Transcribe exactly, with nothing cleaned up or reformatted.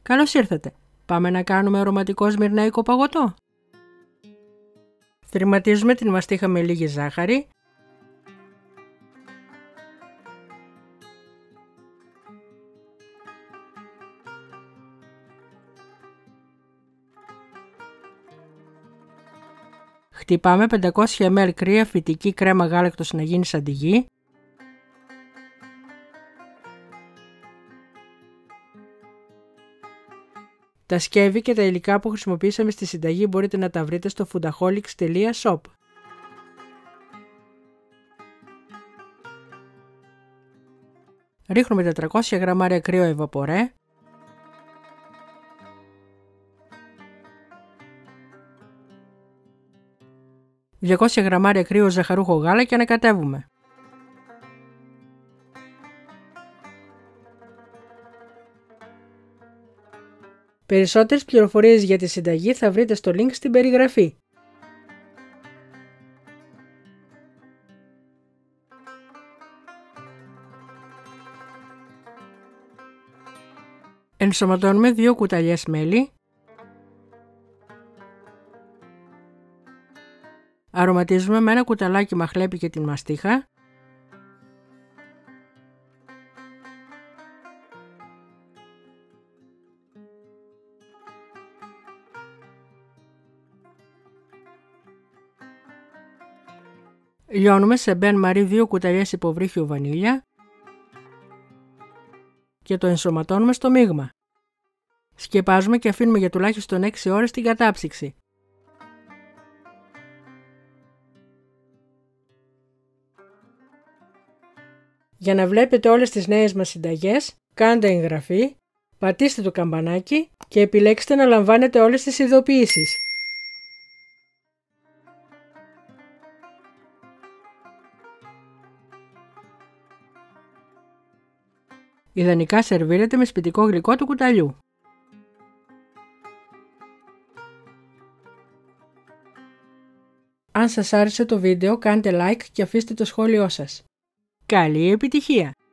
Καλώς ήρθατε. Πάμε να κάνουμε αρωματικό σμυρναϊκό παγωτό. Θρηματίζουμε την μαστίχα με λίγη ζάχαρη. Χτυπάμε πεντακόσια μιλιλίτρα κρύα φυτική κρέμα γάλακτος να γίνει σαν τη γη. Τα σκεύη και τα υλικά που χρησιμοποίησαμε στη συνταγή μπορείτε να τα βρείτε στο foodaholics τελεία shop. Ρίχνουμε τετρακόσια γραμμάρια κρύο ευαπορέ. διακόσια γραμμάρια κρύο ζαχαρούχο γάλα και ανακατεύουμε. Περισσότερες πληροφορίες για τη συνταγή θα βρείτε στο link στην περιγραφή. Ενσωματώνουμε δύο κουταλιές μέλι. Αρωματίζουμε με ένα κουταλάκι μαχλέπι και την μαστίχα. Λιώνουμε σε μπεν μαρί δύο κουταλιές υποβρύχιο βανίλια και το ενσωματώνουμε στο μείγμα. Σκεπάζουμε και αφήνουμε για τουλάχιστον έξι ώρες την κατάψυξη. Για να βλέπετε όλες τις νέες μας συνταγές, κάντε εγγραφή, πατήστε το καμπανάκι και επιλέξτε να λαμβάνετε όλες τις ειδοποιήσεις. Ιδανικά σερβίρετε με σπιτικό γλυκό του κουταλιού. Αν σας άρεσε το βίντεο, κάντε like και αφήστε το σχόλιο σας. Καλή επιτυχία!